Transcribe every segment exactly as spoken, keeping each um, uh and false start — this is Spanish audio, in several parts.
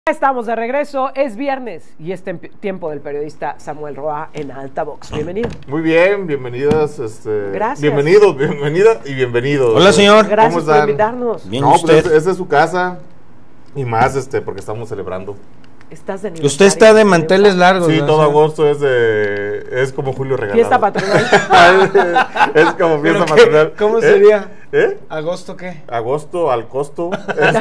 Estamos de regreso, es viernes y es tiempo del periodista Samuel Roa en Altavox. Bienvenido. Muy bien, bienvenidas. Este, Gracias. Bienvenidos, bienvenida y bienvenidos. Hola, señor. Gracias por invitarnos. Bien, no, usted. pues esta es su casa y más este porque estamos celebrando. Estás de aniversario. Usted está de manteles largos. Sí, ¿no? todo agosto es de es como Julio regalado. Fiesta patronal. Es como fiesta ¿Qué? patronal. ¿Cómo ¿Eh? sería? ¿Eh? ¿Agosto qué? Agosto al costo. Este,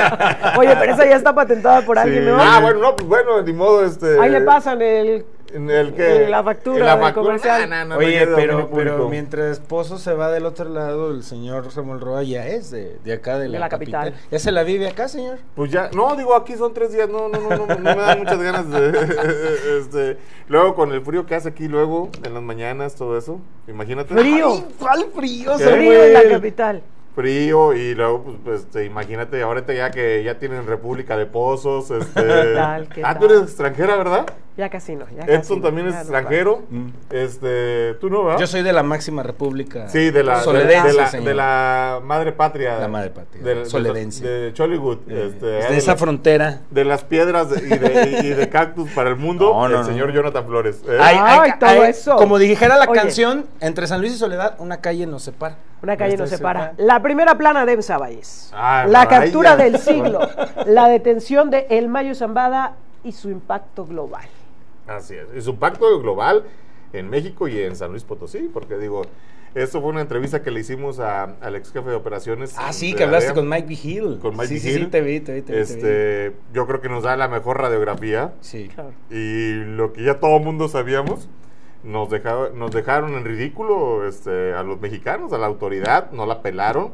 Oye, pero esa ya está patentada por alguien, sí. ¿no? Ah, bueno, no, pues bueno, ni modo este. Ahí le pasan el... En el que en la factura en la del factura, comercial. no, no, no, Oye, no, pero, dominio pero público. mientras Pozo se va del otro lado, el señor Samuel Roa ya es de, de acá, de la, De la capital. ¿Ya se la vive acá, señor? Pues ya, no, digo, aquí son tres días, no, no, no, no, no me dan muchas ganas de, este, luego con el frío que hace aquí luego, en las mañanas, todo eso, imagínate. Frío. Ay, ¿cuál frío, ¿Qué? Samuel? Frío en la capital. Frío y luego, pues, pues este, imagínate, ahorita ya que ya tienen República de Pozos, este. ¿Qué tal, qué ah, tú tal? eres extranjera, ¿verdad? Ya casi no. Ya casi Edson no, también es ya no extranjero, Mm. este, tú no, ¿verdad? Yo soy de la máxima república. Sí, de la, de, soledense, de la, señor. de la madre patria. La madre patria, de, de, soledense. De, de Chollywood. Eh, este, es de de esa la- frontera. de las piedras de- y, de, y de cactus para el mundo, No, no, el no. señor Jonathan Flores. ¿eh? Ay, Ay, todo eso. Como dijera la Oye. canción, entre San Luis y Soledad, una calle nos separa. Una calle nos Este separa. La primera plana de Emsa Valles. Ah, la vaya. captura del siglo. La detención de El Mayo Zambada y su impacto global. Así es. Y su pacto global en México y en San Luis Potosí, porque digo, esto fue una entrevista que le hicimos a, al ex jefe de operaciones. Ah, sí, de que la hablaste D E A, con Mike Vigil. Con Mike sí, Vigil. Sí, sí, te vi, te vi, te vi. te vi. Este, yo creo que nos da la mejor radiografía Sí. Claro. y lo que ya todo mundo sabíamos. Nos, deja- nos dejaron en ridículo este, a los mexicanos, a la autoridad, no la pelaron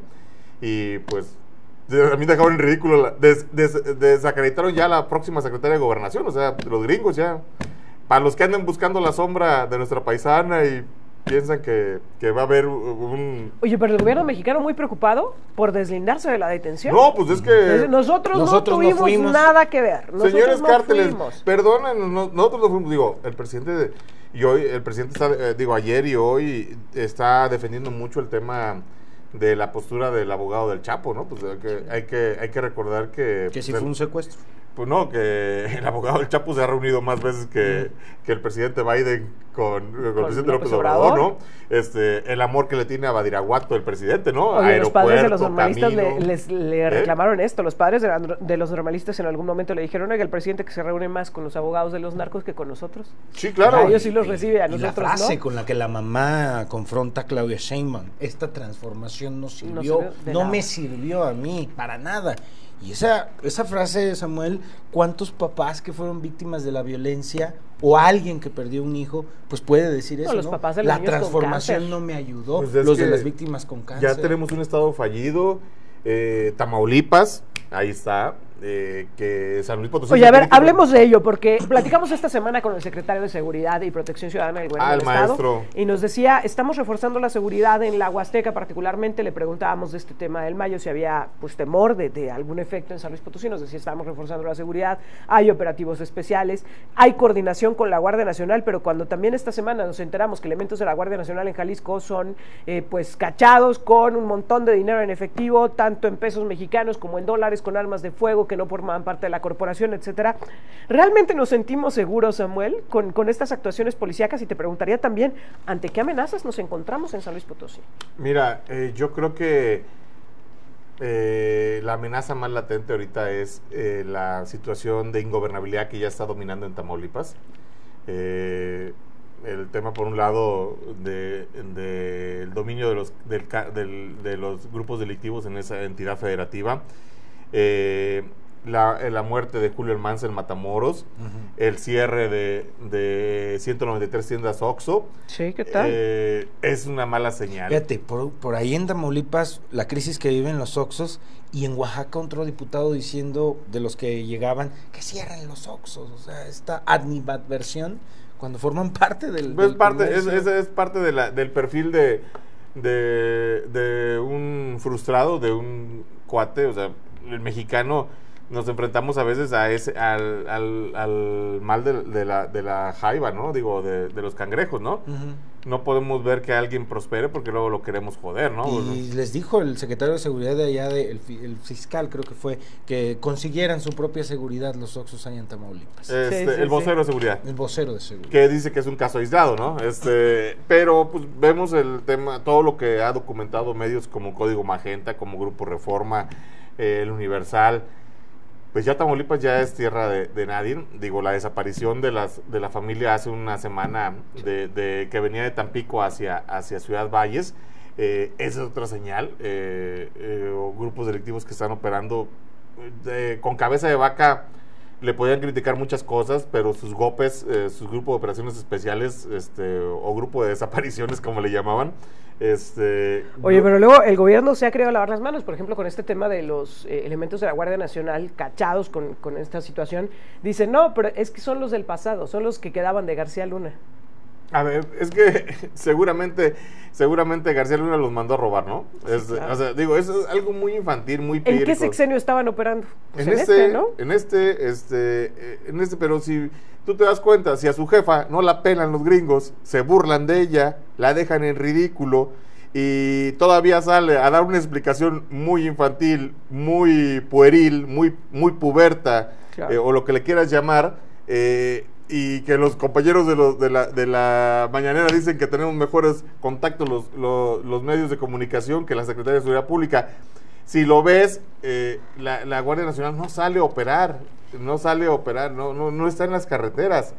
y pues de- también dejaron en ridículo, la- des- des- desacreditaron ya a la próxima secretaria de Gobernación, o sea, los gringos ya, para los que andan buscando la sombra de nuestra paisana y piensan que, que va a haber un... Oye, pero el gobierno mexicano muy preocupado por deslindarse de la detención. No, pues es que... Nosotros, Nosotros no no tuvimos fuimos. nada que ver. Nosotros Señores no cárteles, fuimos. perdonen, no- nosotros no fuimos, digo, el presidente de- y hoy, el presidente está, eh, digo, ayer y hoy está defendiendo mucho el tema de la postura del abogado del Chapo, ¿no? Pues hay que, hay que, hay que recordar que... Que si pues, fue un secuestro. Pues no, que el abogado del Chapo se ha reunido más veces que, que el presidente Biden con, con el presidente López López Obrador, Obrador. ¿no? Este, el amor que le tiene a Badiraguato el presidente, ¿no? Oye, los padres de los Aeropuerto, normalistas le, camino. les, le ¿Eh? reclamaron esto. Los padres de, la- de los normalistas en algún momento le dijeron, oiga, el presidente que se reúne más con los abogados de los narcos que con nosotros. Sí, claro. A ellos sí los recibe, a Y la nosotros frase no. con la que la mamá confronta a Claudia Sheinbaum, esta transformación no sirvió, sirvió de no nada. me sirvió a mí, para nada. Y esa, esa frase, Samuel, ¿cuántos papás que fueron víctimas de la violencia o alguien que perdió un hijo, pues puede decir eso, los ¿no? papás de los La niños con transformación cáncer. no me ayudó, Pues es los de que las víctimas con cáncer. Ya tenemos un estado fallido, eh, Tamaulipas, ahí está, eh, que San Luis Potosí. Oye, se a ver, tiene que- hablemos de ello, porque platicamos esta semana con el secretario de Seguridad y Protección Ciudadana del Gobierno Ah, el del Estado, maestro. y nos decía, estamos reforzando la seguridad en la Huasteca, particularmente le preguntábamos de este tema del Mayo, si había pues temor de, de algún efecto en San Luis Potosí, nos decía, estamos reforzando la seguridad, hay operativos especiales, hay coordinación con la Guardia Nacional, pero cuando también esta semana nos enteramos que elementos de la Guardia Nacional en Jalisco son eh, pues cachados con un montón de dinero en efectivo, tanto en pesos mexicanos como en dólares, con armas de fuego que no formaban parte de la corporación, etcétera. ¿Realmente nos sentimos seguros, Samuel, con, con estas actuaciones policíacas? Y te preguntaría también, ¿ante qué amenazas nos encontramos en San Luis Potosí? Mira, eh, yo creo que eh, la amenaza más latente ahorita es eh, la situación de ingobernabilidad que ya está dominando en Tamaulipas. Eh, el tema, por un lado, de, de el dominio de los, del, ca- del- de los grupos delictivos en esa entidad federativa. Eh, La, la muerte de Julio Hermanz en Matamoros, Ujú. el cierre de, de ciento noventa y tres tiendas Oxxo, Sí, ¿qué tal? eh, es una mala señal. Fíjate, por, por ahí en Tamaulipas, la crisis que viven los Oxxos, y en Oaxaca otro diputado diciendo de los que llegaban que cierran los Oxxos, o sea, esta animadversión cuando forman parte del, Pues del parte, es, comercio. es, es parte de la, del perfil de, de, de un frustrado, de un cuate, o sea, el mexicano nos enfrentamos a veces a ese, al, al, al mal de, de, la, de la jaiba, ¿no? Digo, de, de los cangrejos, ¿no? Uh-huh. no podemos ver que alguien prospere porque luego lo queremos joder, ¿no? Y les dijo el secretario de seguridad de allá, de, el, el fiscal creo que fue, que consiguieran su propia seguridad los Oxxos allá en Tamaulipas. Este, Sí, sí, el vocero sí. de seguridad. El vocero de seguridad. Que dice que es un caso aislado, ¿no? Este, pero pues vemos el tema, todo lo que ha documentado medios como Código Magenta, como Grupo Reforma, eh, el Universal. Pues ya Tamaulipas ya es tierra de, de nadie. Digo, la desaparición de las de la familia hace una semana de, de que venía de Tampico hacia, hacia Ciudad Valles, eh, esa es otra señal. Eh, eh, o grupos delictivos que están operando de, con cabeza de vaca. Le podían criticar muchas cosas, pero sus GOPES, eh, sus grupos de operaciones especiales, este, o grupo de desapariciones, como le llamaban, este... Oye, pero luego el gobierno se ha querido lavar las manos, por ejemplo, con este tema de los eh, elementos de la Guardia Nacional cachados con, con esta situación. Dicen, no, pero es que son los del pasado, son los que quedaban de García Luna. A ver, es que seguramente seguramente García Luna los mandó a robar, ¿no? Sí, Es, claro. O sea, digo, eso es algo muy infantil, muy ¿En qué pírico. sexenio estaban operando? Pues En, en este, este, ¿no? en este, este, eh, en este, pero si tú te das cuenta, si a su jefa no la pelan los gringos, se burlan de ella, la dejan en ridículo y todavía sale a dar una explicación muy infantil, muy pueril, muy, muy puberta, Claro. eh, o lo que le quieras llamar, eh, y que los compañeros de, los, de, la, de la mañanera dicen que tenemos mejores contactos los, los, los medios de comunicación que la Secretaría de Seguridad Pública. Si lo ves, eh, la, la Guardia Nacional no sale a operar, no sale a operar, no, no, no está en las carreteras.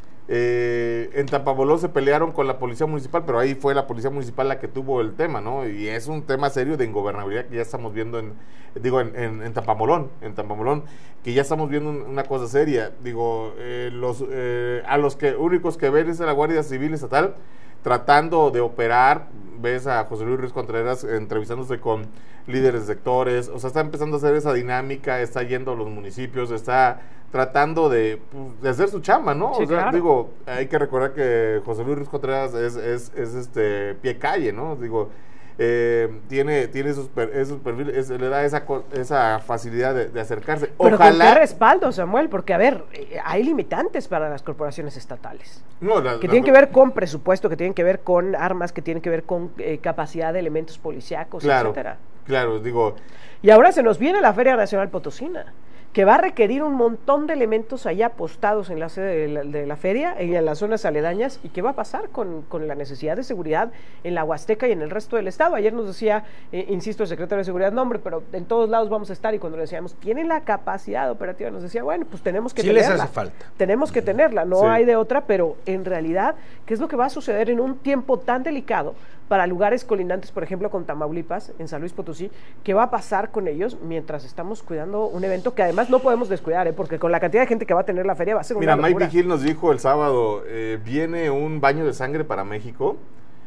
Eh, en Tampamolón se pelearon con la policía municipal, pero ahí fue la policía municipal la que tuvo el tema, ¿no? Y es un tema serio de ingobernabilidad que ya estamos viendo en, digo, en, en, en Tampamolón, en Tampamolón, que ya estamos viendo un, una cosa seria. Digo, eh, los eh, a los que únicos que ven es a la Guardia Civil Estatal tratando de operar. Ves a José Luis Ruiz Contreras entrevistándose con líderes de sectores, o sea, está empezando a hacer esa dinámica, está yendo a los municipios, está tratando de, pues, de hacer su chamba, ¿no? Sí, o sea, claro. digo, hay que recordar que José Luis Ruiz Contreras es, es, es este pie calle, ¿no? Digo, eh, tiene, tiene esos, per, esos perfiles, es, le da esa, esa facilidad de, de acercarse. Pero Ojalá. ¿con qué respaldo, Samuel? Porque, a ver, eh, hay limitantes para las corporaciones estatales. No, la, Que la, tienen que ver con presupuesto, que tienen que ver con armas, que tienen que ver con eh, capacidad de elementos policíacos, claro, etcétera. claro, digo. Y ahora se nos viene la Feria Nacional Potosina, que va a requerir un montón de elementos allá apostados en la sede de la, de la feria y en las zonas aledañas. ¿Y qué va a pasar con, con la necesidad de seguridad en la Huasteca y en el resto del estado? Ayer nos decía, eh, insisto, el secretario de Seguridad, no hombre, pero en todos lados vamos a estar, y cuando le decíamos, ¿tienen la capacidad operativa? Nos decía, bueno, pues tenemos que Sí tenerla. les hace falta. Tenemos que tenerla, no Sí. hay de otra, pero en realidad, ¿qué es lo que va a suceder en un tiempo tan delicado para lugares colindantes, por ejemplo, con Tamaulipas, en San Luis Potosí? ¿Qué va a pasar con ellos mientras estamos cuidando un evento que además no podemos descuidar, ¿eh? Porque con la cantidad de gente que va a tener la feria va a ser Mira, una Mike locura. Vigil nos dijo el sábado, eh, viene un baño de sangre para México.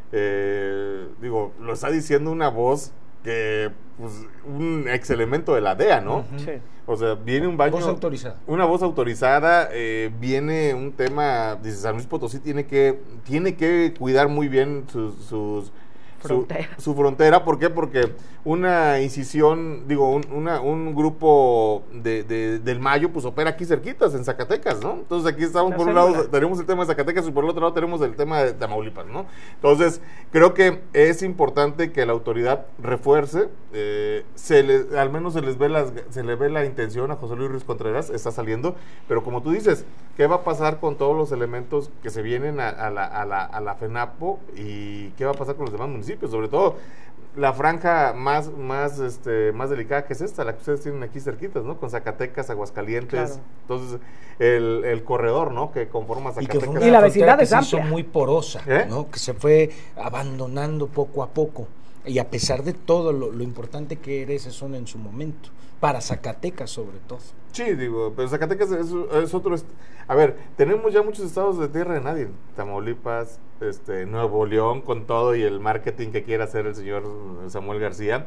Eh, digo, lo está diciendo una voz que, pues, un ex elemento de la D E A, ¿no? Ujú. Sí. O sea, viene un baño... Voz autorizada. Una voz autorizada, eh, viene un tema, dice, San Luis Potosí tiene que, tiene que cuidar muy bien sus... sus Frontera. Su, su frontera, ¿por qué? Porque una incisión, digo, un, una, un grupo de, de, del Mayo, pues opera aquí cerquitas, en Zacatecas, ¿no? Entonces aquí estamos, La por un célula. lado tenemos el tema de Zacatecas y por el otro lado tenemos el tema de Tamaulipas, ¿no? Entonces, creo que es importante que la autoridad refuerce, eh, se le, al menos se les ve las, se le ve la intención a José Luis Ruiz Contreras, está saliendo, pero como tú dices, ¿qué va a pasar con todos los elementos que se vienen a, a, la, a, la, a la FENAPO y qué va a pasar con los demás municipios? Sobre todo la franja más más este más delicada, que es esta, la que ustedes tienen aquí cerquitas, ¿no? Con Zacatecas, Aguascalientes, Claro. Entonces el, el corredor, ¿no? Que conforma Y que Zacatecas. fue Y una la frontera vecindad que es se amplia. hizo muy porosa, ¿Eh? ¿no? Que se fue abandonando poco a poco. Y a pesar de todo lo, lo importante que era esa zona en su momento, para Zacatecas sobre todo. Sí, digo, pero Zacatecas es, es otro... est- A ver, tenemos ya muchos estados de tierra de nadie. Tamaulipas, este, Nuevo León, con todo y el marketing que quiere hacer el señor Samuel García.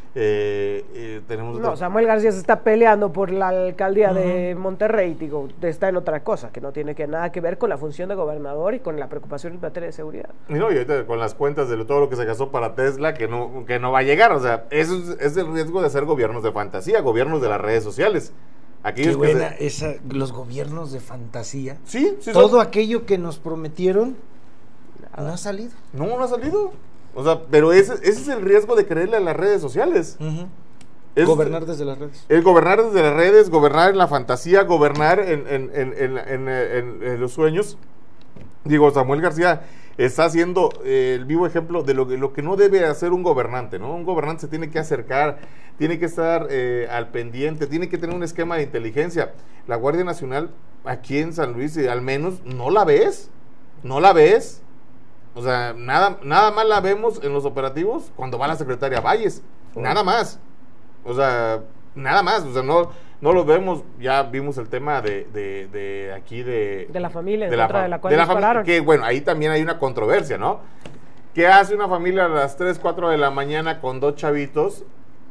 Eh, eh, tenemos... No, Samuel García se está peleando por la alcaldía de Monterrey, digo, está en otra cosa, que no tiene que nada que ver con la función de gobernador y con la preocupación en materia de seguridad. Y no, y ahorita con las cuentas de lo- todo lo que se gastó para Tesla, que no, que no va a llegar. O sea, eso es, es el riesgo de ser gobiernos de fantasía, gobiernos de las redes sociales. Qué Aquellos que buena se- esa, los gobiernos de fantasía. Sí, sí, Todo son- aquello que nos prometieron No ha salido. No, no ha salido. O sea, pero ese, ese es el riesgo de creerle a las redes sociales. Uh-huh. Es, gobernar desde las redes. Es gobernar desde las redes, gobernar en la fantasía, gobernar en, en, en, en, en, en, en los sueños. Digo, Samuel García está haciendo eh, el vivo ejemplo de lo, de lo que no debe hacer un gobernante, ¿no? Un gobernante se tiene que acercar, tiene que estar eh, al pendiente, tiene que tener un esquema de inteligencia. La Guardia Nacional, aquí en San Luis, al menos, no la ves, no la ves. O sea, nada, nada más la vemos en los operativos cuando va la secretaria Valles, nada más. O sea, nada más, o sea, no, no lo vemos, ya vimos el tema de, de, de aquí de... De la familia, de en la, contra de la cual de la dispararon. Que bueno, ahí también hay una controversia, ¿no? ¿Qué hace una familia a las tres, cuatro de la mañana con dos chavitos?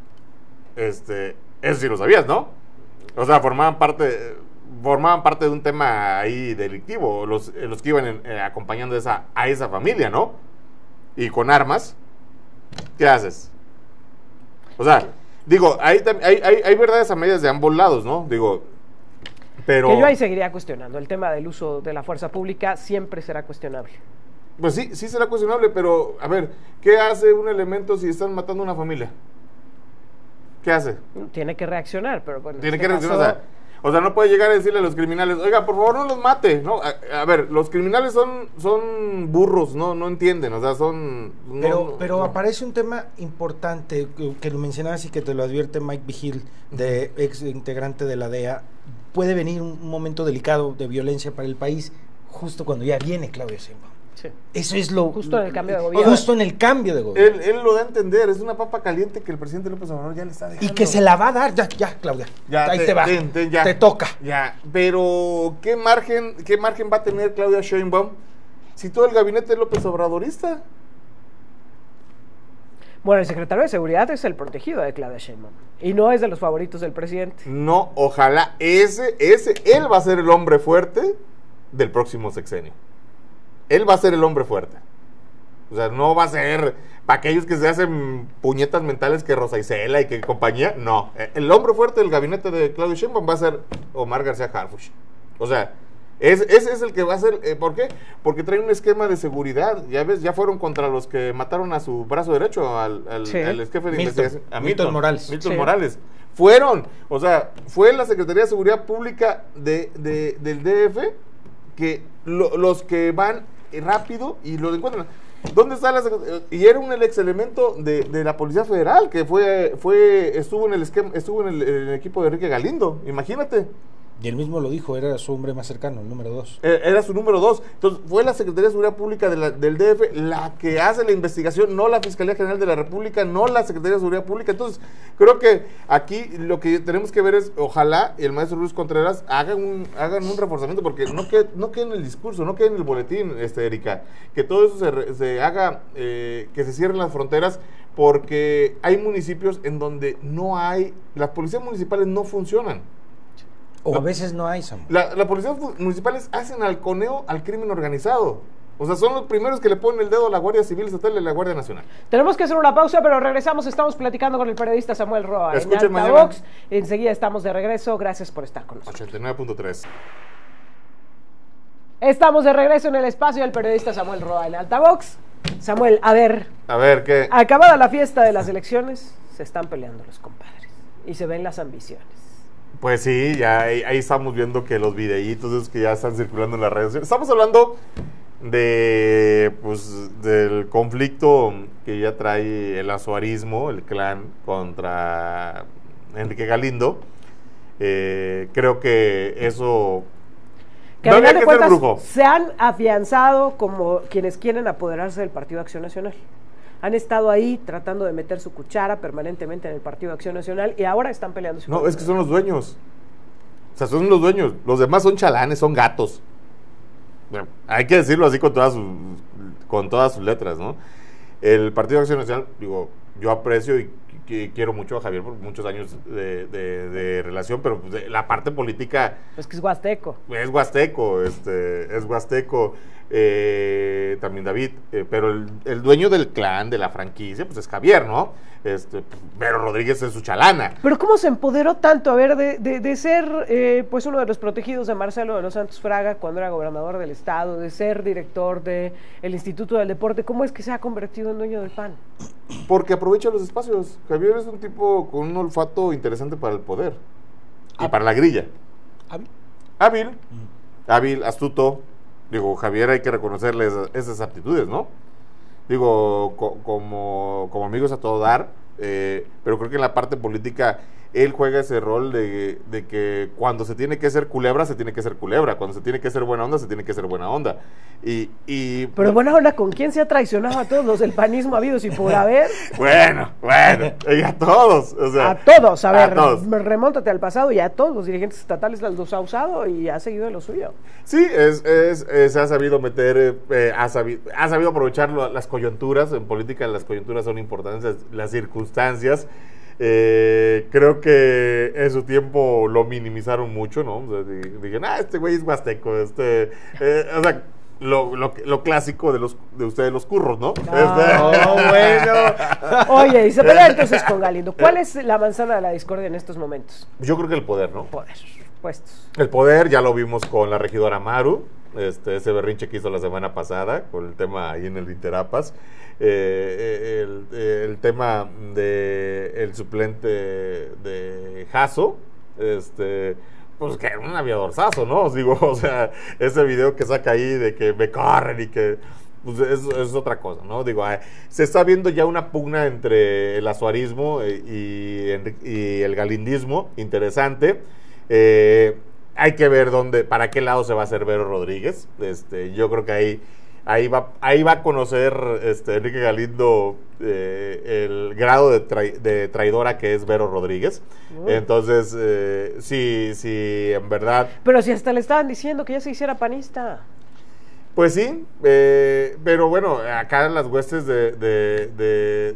Este, eso sí lo sabías, ¿no? O sea, formaban parte, formaban parte de un tema ahí delictivo, los, los que iban en, eh, acompañando esa, a esa familia, ¿no? Y con armas, ¿qué haces? O sea... Digo, hay, hay, hay, hay verdades a medias de ambos lados, ¿no? Digo, pero... Que yo ahí seguiría cuestionando. El tema del uso de la fuerza pública siempre será cuestionable. Pues sí, sí será cuestionable, pero, a ver, ¿qué hace un elemento si están matando a una familia? ¿Qué hace? Tiene que reaccionar, pero bueno... Tiene este que reaccionar, caso... o sea... O sea, no puede llegar a decirle a los criminales, oiga, por favor no los mate, ¿no? A, a ver, los criminales son son burros, no no entienden, o sea, son... No, pero no, pero no. aparece un tema importante que, que lo mencionabas y que te lo advierte Mike Vigil, de ex integrante de la D E A. Puede venir un momento delicado de violencia para el país justo cuando ya viene Claudia Sheinbaum. Sí. Eso es lo... Justo en el cambio de gobierno. Justo en el cambio de gobierno. Él, él lo da a entender, es una papa caliente que el presidente López Obrador ya le está dejando. Y que se la va a dar, ya, ya, Claudia. Ya, ahí te, te va. te, te, ya, te toca. Ya, pero ¿qué margen, qué margen va a tener Claudia Sheinbaum si todo el gabinete es López Obradorista? Bueno, el secretario de Seguridad es el protegido de Claudia Sheinbaum y no es de los favoritos del presidente. No, ojalá ese, ese, él va a ser el hombre fuerte del próximo sexenio. Él va a ser el hombre fuerte. O sea, no va a ser para aquellos que se hacen puñetas mentales que Rosa Isela y que compañía. No, el hombre fuerte del gabinete de Claudio Sheinbaum va a ser Omar García Harfuch. O sea, ese es, es el que va a ser. Eh, ¿Por qué? Porque trae un esquema de seguridad. Ya ves, ya fueron contra los que mataron a su brazo derecho, al, al, sí. al jefe de Milton, investigación. A Milton, Milton Morales. Milton sí. Morales. Fueron. O sea, fue la Secretaría de Seguridad Pública de, de, del D F que lo, los que van rápido y lo encuentran. ¿Dónde está la secretaría? Y era un ex elemento de, de la Policía Federal que fue, fue, estuvo en el esquema, estuvo en el, en el equipo de Enrique Galindo, imagínate. Y él mismo lo dijo, era su hombre más cercano, el número dos. Era su número dos. Entonces, fue la Secretaría de Seguridad Pública de la, del D F la que hace la investigación, no la Fiscalía General de la República, no la Secretaría de Seguridad Pública. Entonces, creo que aquí lo que tenemos que ver es, ojalá el maestro Luis Contreras haga un, hagan un reforzamiento, porque no quede, no quede en el discurso, no quede en el boletín, este, Erika. Que todo eso se, se haga, eh, que se cierren las fronteras, porque hay municipios en donde no hay, las policías municipales no funcionan. O a veces no hay, Samuel. Las la policías municipales hacen halconeo al crimen organizado. O sea, son los primeros que le ponen el dedo a la Guardia Civil Estatal y a la Guardia Nacional. Tenemos que hacer una pausa, pero regresamos. Estamos platicando con el periodista Samuel Roa. Escuchen en mañana. Altavox. Enseguida estamos de regreso. Gracias por estar con nosotros. ochenta y nueve punto tres. Estamos de regreso en el espacio del periodista Samuel Roa en Altavox. Samuel, a ver. A ver, ¿qué? Acabada la fiesta de las elecciones, se están peleando los compadres. Y se ven las ambiciones. Pues sí, ya ahí, ahí estamos viendo que los videitos esos que ya están circulando en las redes sociales. Estamos hablando de pues del conflicto que ya trae el azuarismo, el clan, contra Enrique Galindo. Eh, creo que eso Que no al final había de que ser cuentas brujo. se han afianzado como quienes quieren apoderarse del Partido Acción Nacional. Han estado ahí tratando de meter su cuchara permanentemente en el Partido Acción Nacional y ahora están peleando. No, es que son los dueños. O sea, son los dueños. Los demás son chalanes, son gatos. Bueno, hay que decirlo así con todas sus, con todas sus letras, ¿no? El Partido Acción Nacional, digo, yo aprecio y, y quiero mucho a Javier por muchos años de, de, de relación, pero pues, de, la parte política... Es que es huasteco. Es huasteco, este, es huasteco. Eh, también David, eh, pero el, el dueño del clan, de la franquicia, pues es Javier, ¿no? Este, Vero Rodríguez es su chalana. Pero ¿cómo se empoderó tanto, a ver, de, de, de ser eh, pues uno de los protegidos de Marcelo de los Santos Fraga cuando era gobernador del estado, de ser director del Instituto del Deporte? ¿Cómo es que se ha convertido en dueño del P A N? Porque aprovecha los espacios. Javier es un tipo con un olfato interesante para el poder y para la grilla. ¿Hábil? Hábil, mm. hábil, astuto. Digo, Javier hay que reconocerle esas, esas aptitudes, ¿no? Digo, co como, como amigos a todo dar, eh, pero creo que en la parte política él juega ese rol de, de que cuando se tiene que ser culebra, se tiene que ser culebra, cuando se tiene que ser buena onda, se tiene que ser buena onda. Y, y pero buena onda, ¿con quién se ha traicionado a todos los del panismo habidos y por haber? Bueno, bueno, y a todos. O sea, a todos, a ver, a todos. Remóntate al pasado y a todos los dirigentes estatales los ha usado y ha seguido en lo suyo. Sí, es, es, es, se ha sabido meter, eh, ha, sabido, ha sabido aprovechar las coyunturas. En política las coyunturas son importantes, las circunstancias. Eh, creo que en su tiempo lo minimizaron mucho, ¿no? O sea, dijeron, ah, este güey es huasteco, este, eh, o sea, lo, lo, lo clásico de los de ustedes los curros, ¿no? No, este. oh, bueno. Oye, y se pelea entonces con Galindo. ¿Cuál es la manzana de la discordia en estos momentos? Yo creo que el poder, ¿no? Poder, puestos. El poder, ya lo vimos con la regidora Maru, este, ese berrinche que hizo la semana pasada, con el tema ahí en el Interapas. Eh, el, el tema de el suplente de Jasso, este, pues que era un aviadorzazo, ¿no? Os digo, o sea, ese video que saca ahí de que me corren y que pues es, es otra cosa, ¿no? Digo, eh, se está viendo ya una pugna entre el azuarismo y, y el galindismo, interesante. Eh, hay que ver dónde, para qué lado se va a hacer Vero Rodríguez. Este, yo creo que ahí Ahí va, ahí va a conocer este, Enrique Galindo eh, el grado de, trai, de traidora que es Vero Rodríguez. Uh. Entonces, eh, sí, sí, en verdad... Pero si hasta le estaban diciendo que ya se hiciera panista. Pues sí, eh, pero bueno, acá en las huestes de, de, de,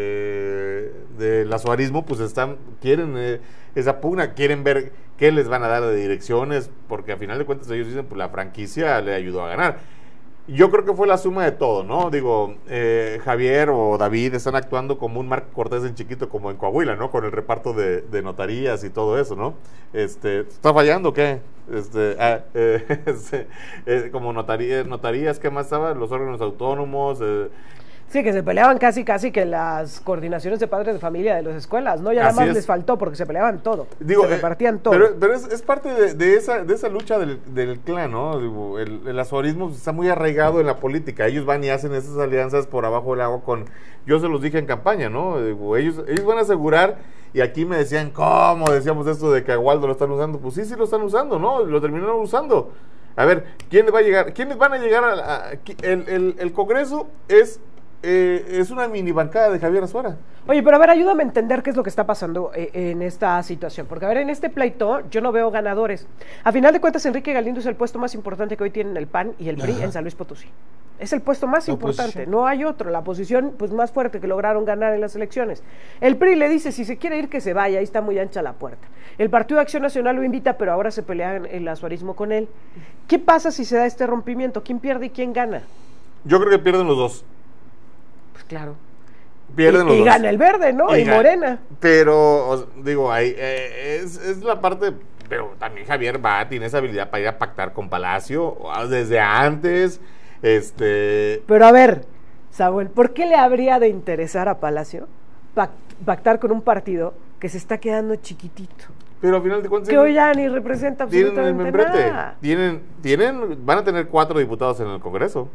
de, del azuarismo, pues están, quieren eh, esa pugna, quieren ver qué les van a dar de direcciones, porque a final de cuentas ellos dicen, pues la franquicia le ayudó a ganar. Yo creo que fue la suma de todo, ¿no? Digo, eh, Javier o David están actuando como un Marco Cortés en chiquito, como en Coahuila, ¿no? Con el reparto de, de notarías y todo eso, ¿no? Este, ¿está fallando o qué? Este, ah, eh, este, eh, como notaría, notarías, ¿qué más estaba? Los órganos autónomos. Eh, Sí, que se peleaban casi, casi que las coordinaciones de padres de familia de las escuelas, ¿no? Ya nada más les faltó porque se peleaban todo, Digo, se repartían eh, todo. Pero, pero es, es parte de, de, esa, de esa lucha del, del clan, ¿no? Digo, el, el azuarismo está muy arraigado en la política. Ellos van y hacen esas alianzas por abajo del agua con... Yo se los dije en campaña, ¿no? Digo, ellos, ellos van a asegurar, y aquí me decían, ¿cómo? Decíamos esto de que a Waldo lo están usando. Pues sí, sí lo están usando, ¿no? Lo terminaron usando. A ver, ¿quién va a llegar? ¿Quiénes van a llegar a, a, a el, el, el Congreso? Es... Eh, es una mini bancada de Javier Azuara. Oye, pero a ver, ayúdame a entender qué es lo que está pasando eh, en esta situación, porque a ver, en este pleito yo no veo ganadores. A final de cuentas, Enrique Galindo es el puesto más importante que hoy tienen el P A N y el P R I Ajá. en San Luis Potosí. Es el puesto más la importante, oposición. No hay otro, la posición pues más fuerte que lograron ganar en las elecciones. El P R I le dice, si se quiere ir, que se vaya, ahí está muy ancha la puerta. El Partido de Acción Nacional lo invita, pero ahora se pelea el azuarismo con él. ¿Qué pasa si se da este rompimiento? ¿Quién pierde y quién gana? Yo creo que pierden los dos. Pues claro. Pierden y, los y dos. gana el verde, ¿no? Y, y Morena. Pero, os, digo, ahí, eh, es, es la parte... Pero también Javier va, tiene esa habilidad para ir a pactar con Palacio desde antes. Este... Pero a ver, Samuel, ¿por qué le habría de interesar a Palacio pactar con un partido que se está quedando chiquitito? Pero al final de cuentas... Que hoy ya ni representa absolutamente tienen el nada. Tienen, tienen, van a tener cuatro diputados en el Congreso.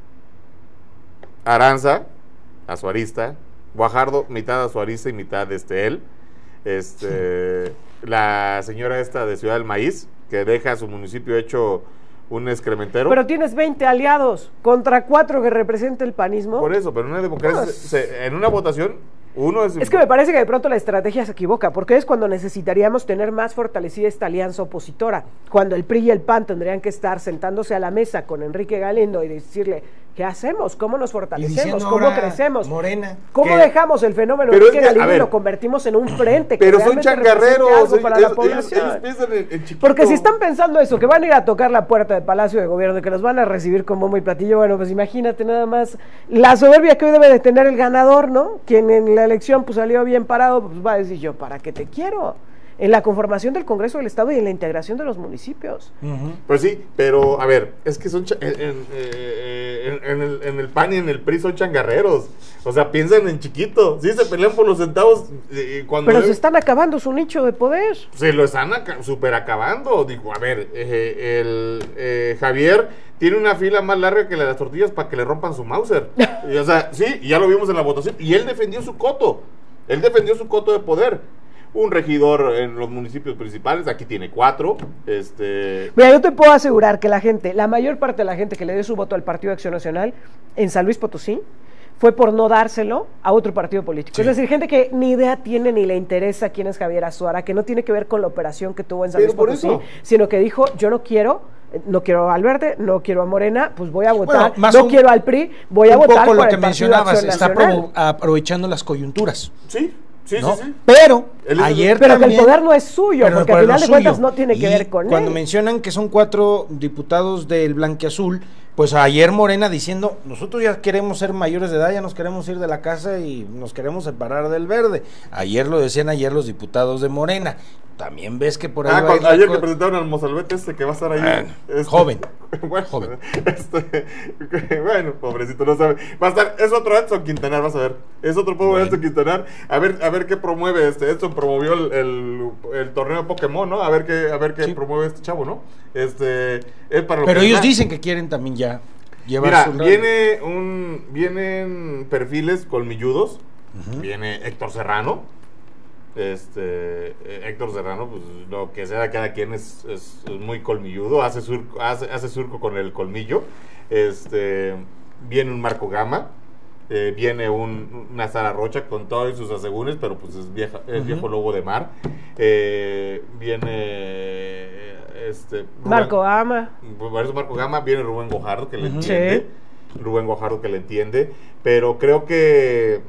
Aranza, azuarista, Guajardo, mitad azuarista y mitad este él, este, la señora esta de Ciudad del Maíz, que deja su municipio hecho un excrementero. Pero tienes veinte aliados contra cuatro que representa el panismo. Por eso, pero en una democracia, no. se, en una votación, uno es... Es que me parece que de pronto la estrategia se equivoca, porque es cuando necesitaríamos tener más fortalecida esta alianza opositora, cuando el P R I y el P A N tendrían que estar sentándose a la mesa con Enrique Galindo y decirle, ¿Qué hacemos? ¿Cómo nos Y fortalecemos? diciendo ¿Cómo ahora, crecemos? Morena. ¿Cómo que- dejamos el fenómeno Pero Enrique es que, a Galindo y ver, lo convertimos en un frente que Pero son realmente changarreros, represente algo para ellos, la población? ellos- ellos piensan en, en chiquito. Porque si están pensando eso, que van a ir a tocar la puerta del Palacio de Gobierno y que los van a recibir con bombo y platillo, bueno, pues imagínate nada más la soberbia que hoy debe de tener el ganador, ¿no? Quien en la elección pues salió bien parado, pues va a decir yo, ¿para qué te quiero? En la conformación del Congreso del Estado y en la integración de los municipios. Ujú. Pues sí, pero a ver, es que son cha- en, en, eh, en- en el, en el P A N y en el P R I son changarreros. O sea, piensan en chiquito. Sí, se pelean por los centavos eh, cuando Pero deben- se están acabando su nicho de poder. se lo están aca- super acabando. Digo, a ver, eh, el eh, Javier tiene una fila más larga que la de las tortillas para que le rompan su Mauser. Y, o sea, sí, y ya lo vimos en la votación. Y él defendió su coto. Él defendió su coto de poder. Un regidor en los municipios principales, aquí tiene cuatro. Este, Mira, yo te puedo asegurar que la gente, la mayor parte de la gente que le dio su voto al Partido de Acción Nacional en San Luis Potosí fue por no dárselo a otro partido político. Sí. Es decir, gente que ni idea tiene ni le interesa quién es Javier Azuara, que no tiene que ver con la operación que tuvo en San Pero Luis por Potosí, eso. sino que dijo, yo no quiero, eh, no quiero al Verde, no quiero a Morena, pues voy a votar, Bueno, más no un- quiero al P R I, voy a un votar poco por lo el que Partido de mencionabas, Acción está Nacional. provo- aprovechando las coyunturas. sí, sí, ¿no? sí, sí. Pero Él es- ayer Pero que también, el poder no es suyo, pero el porque al poder final no de es cuentas suyo. no tiene que Y ver con cuando él. mencionan que son cuatro diputados del Blanquiazul, pues ayer Morena diciendo, nosotros ya queremos ser mayores de edad, ya nos queremos ir de la casa y nos queremos separar del Verde. Ayer lo decían ayer los diputados de Morena. También ves que por ahí Ah, va a ir cuando- la ayer co- que presentaron al mozalbete este que va a estar ahí. Bueno, este, joven. bueno, Joven. este, bueno, pobrecito, no sabe. Va a estar, es otro Edson Quintanar, vas a ver. Es otro pobre Bueno. Edson Quintanar. A ver, a ver qué promueve este. Edson promovió el, el, el torneo Pokémon, ¿no? A ver qué, a ver qué Sí. promueve este chavo, ¿no? Este, es para lo Pero que ellos da. dicen que quieren también ya llevar Mira, su radio. viene un, vienen perfiles colmilludos. Ujú. Viene Héctor Serrano. Este eh, Héctor Serrano, pues lo que sea de cada quien es, es, es muy colmilludo, hace surco, hace, hace surco con el colmillo. Este viene un Marco Gama, eh, viene un, una Sara Rocha con todos sus asegúnes, pero pues es vieja, es Ujú. viejo lobo de mar. Eh, viene este Rubén- Marco Ama. por eso Marco Gama, viene Rubén Gojardo que le Ujú. entiende. Rubén Gojardo que le entiende. Pero creo que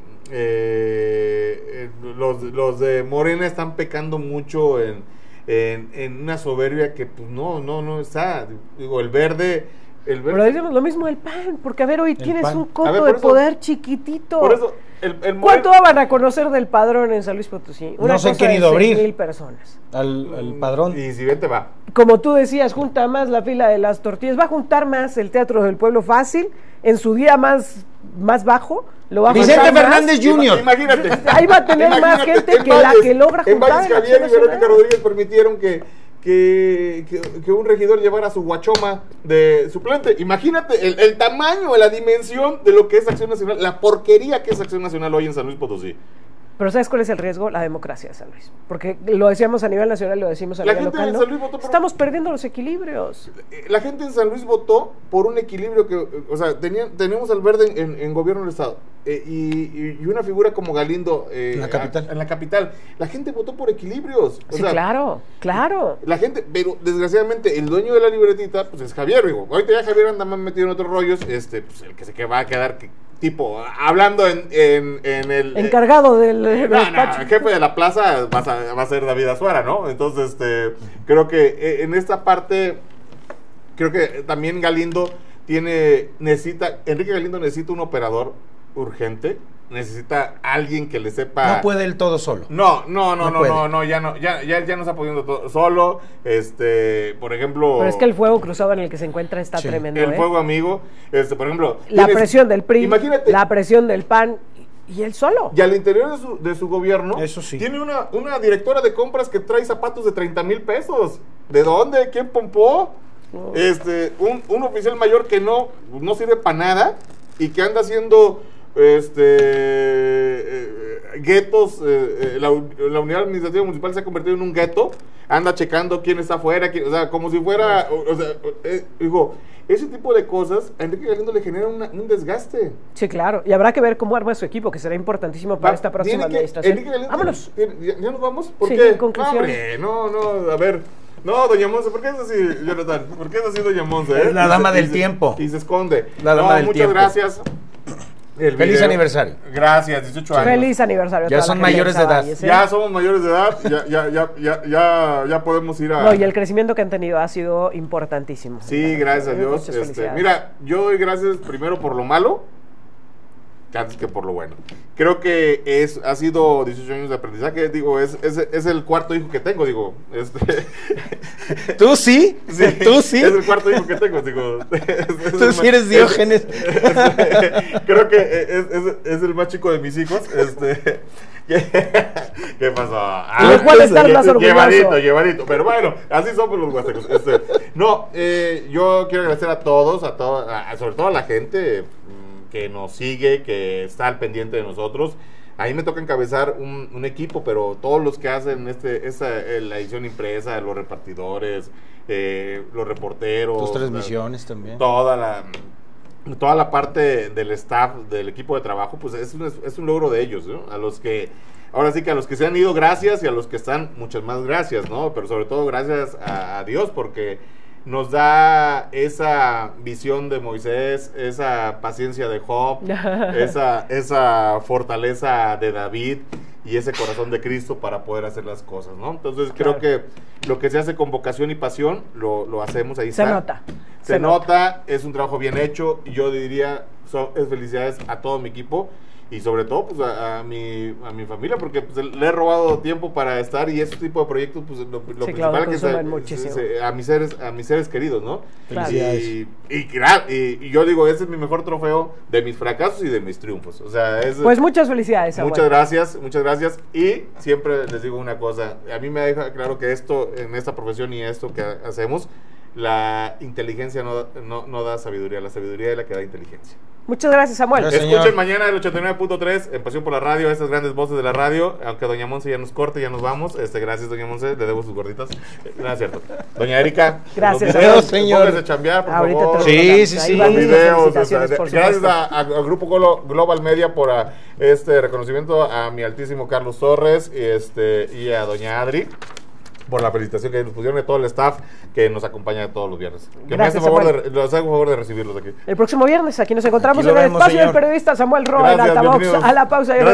eh, eh, los, los de Morena están pecando mucho en, en, en una soberbia que pues no, no, no está. Digo, el verde. El Pero verde decimos lo mismo del P A N, porque a ver, hoy El tienes P A N. un A coto ver, por de eso- poder chiquitito. por eso, el, el ¿Cuánto Morena- van a conocer del padrón en San Luis Potosí? No se han cosa de querido abrir. seis mil personas. al, al padrón. Y si vente va. Como tú decías, junta más la fila de las tortillas, va a juntar más el Teatro del Pueblo fácil, en su día más, más bajo, lo va a Vicente juntar más. Fernández junior Ima- Imagínate. Ahí va a tener más Imagínate, gente en que la que logra En juntar Valles en Javier y Acción Verónica Nacional. Rodríguez permitieron que, que, que, que un regidor llevara su guachoma de suplente. Imagínate el, el tamaño, la dimensión de lo que es Acción Nacional, la porquería que es Acción Nacional hoy en San Luis Potosí. Pero ¿sabes cuál es el riesgo? La democracia de San Luis. Porque lo decíamos a nivel nacional y lo decimos a La nivel gente local, de ¿no? San Luis votó por- Estamos perdiendo los equilibrios. La gente en San Luis votó por un equilibrio que, o sea, tenían, teníamos al verde en, en gobierno del Estado eh, y, y una figura como Galindo eh, En la capital. a- en la capital. La gente votó por equilibrios. O Sí, sea, claro, claro. La gente, pero desgraciadamente el dueño de la libretita, pues es Javier, digo. Ahorita ya Javier anda más metido en otros rollos, este, pues el que se que va a quedar que- tipo, hablando en, en, en el... Encargado del, eh, del no, no, despacho. el jefe de la plaza va a, va a ser David Azuara, ¿no? Entonces, este, creo que eh, en esta parte, creo que también Galindo tiene, necesita, Enrique Galindo necesita un operador urgente, necesita alguien que le sepa... No puede él todo solo. No, no, no, No no, puede. no, no, ya no, ya, ya, ya no está pudiendo todo solo. Este, por ejemplo, Pero es que el fuego cruzado en el que se encuentra está Sí. tremendo. el ¿eh? fuego amigo, este, por ejemplo, La tienes- presión del P R I, Imagínate, la presión del P A N y él solo. y al interior de su, de su gobierno, Eso sí. tiene una, una directora de compras que trae zapatos de treinta mil pesos. ¿De dónde? ¿Quién pompó? No. Este, un, un oficial mayor que no, no sirve para nada y que anda haciendo este eh, guetos, eh, eh, la, la unidad administrativa municipal se ha convertido en un gueto, anda checando quién está afuera, quién- o sea, como si fuera, o, o sea, eh, digo, ese tipo de cosas a Enrique Galindo le genera una- un desgaste. Sí, claro. Y habrá que ver cómo arma su equipo, que será importantísimo para Va, esta próxima tiene que- administración. Enrique Galindo- Vámonos. tiene- ¿Ya, ya nos vamos? ¿Por Sí, qué? en conclusión. No, hombre, no, no, a ver, No, doña Monse, ¿por qué es así, Jonathan? ¿Por qué es así, doña Monse? Eh? Es la Y dama se- del y se- tiempo. Y se esconde. La dama no, del muchas tiempo. gracias. El Feliz video. aniversario. Gracias, dieciocho años. Feliz aniversario. a Ya toda son la gente mayores de edad. Caballes, ¿eh? Ya somos mayores de edad, ya, ya, ya, ya, ya, ya podemos ir a... No, y el crecimiento que han tenido ha sido importantísimo. Sí, gracias a Dios. Muchas Este, felicidades. mira, yo doy gracias primero por lo malo, antes que por lo bueno. Creo que es ha sido dieciocho años de aprendizaje. Digo, es, es, es el cuarto hijo que tengo, digo. Este, ¿Tú sí? sí, ¿Tú sí? Es el cuarto hijo que tengo, digo. Es, es Tú el sí más- eres Diógenes. es- es- creo que es, es, es el más chico de mis hijos. Este, ¿qué pasó? Ah, ¿De cuál estás más orgulloso? Llevadito, llevadito. Pero bueno, así somos los huastecos. Este, no, eh, yo quiero agradecer a todos, a todo, a- sobre todo a la gente mm, que nos sigue, que está al pendiente de nosotros. A mí me toca encabezar un, un equipo, pero todos los que hacen este, esta, eh, la edición impresa, los repartidores, eh, los reporteros, Tus la- transmisiones también. toda la toda la parte del staff, del equipo de trabajo, pues es un, es un logro de ellos, ¿no? A los que, ahora sí que a los que se han ido, gracias, y a los que están, muchas más gracias, ¿no? Pero sobre todo gracias a, a Dios, porque nos da esa visión de Moisés, esa paciencia de Job, esa, esa fortaleza de David y ese corazón de Cristo para poder hacer las cosas, ¿no? Entonces creo Claro. que lo que se hace con vocación y pasión, lo, lo hacemos, ahí Se está. nota. Se, Se nota, es un trabajo bien hecho, y yo diría, so, es felicidades a todo mi equipo, y sobre todo pues a, a mi, a mi familia, porque pues, le he robado tiempo para estar, y ese tipo de proyectos, pues lo, lo Sí, principal claro, que consumen se- muchísimo. se- a mis seres, a mis seres queridos, ¿no? Claro. Y, y, claro, y, y yo digo, ese es mi mejor trofeo de mis fracasos y de mis triunfos. O sea, es, Pues muchas felicidades, Samuel. muchas gracias, muchas gracias. Y siempre les digo una cosa, a mí me deja claro que esto, en esta profesión y esto que hacemos, la inteligencia no, no, no da sabiduría, la sabiduría es la que da inteligencia. Muchas gracias, Samuel. Gracias. Escuchen señor. mañana el ochenta y nueve punto tres en Pasión por la Radio, estas grandes voces de la radio, aunque doña Monse ya nos corte, ya nos vamos. Este, gracias, doña Monse, le debo sus gorditas. Eh, No es cierto. Doña Erika, Gracias, los videos, señor. Pónganse a chambear, por Ahorita favor. te lo Sí, contamos. sí, Ahí sí. van Los nuestras videos, o sea, felicitaciones, por gracias supuesto. a- a- al Grupo Glo- Global Media por a, este reconocimiento, a mi altísimo Carlos Torres y, este, y a doña Adri por la felicitación que nos pusieron, de todo el staff que nos acompaña todos los viernes. Que Gracias, me hace favor Samuel. de, les hago favor de recibirlos aquí. El próximo viernes aquí nos encontramos Aquí lo en el vemos, espacio del señor. periodista Samuel Roa en Gracias, Altavox. bienvenidos. A la pausa y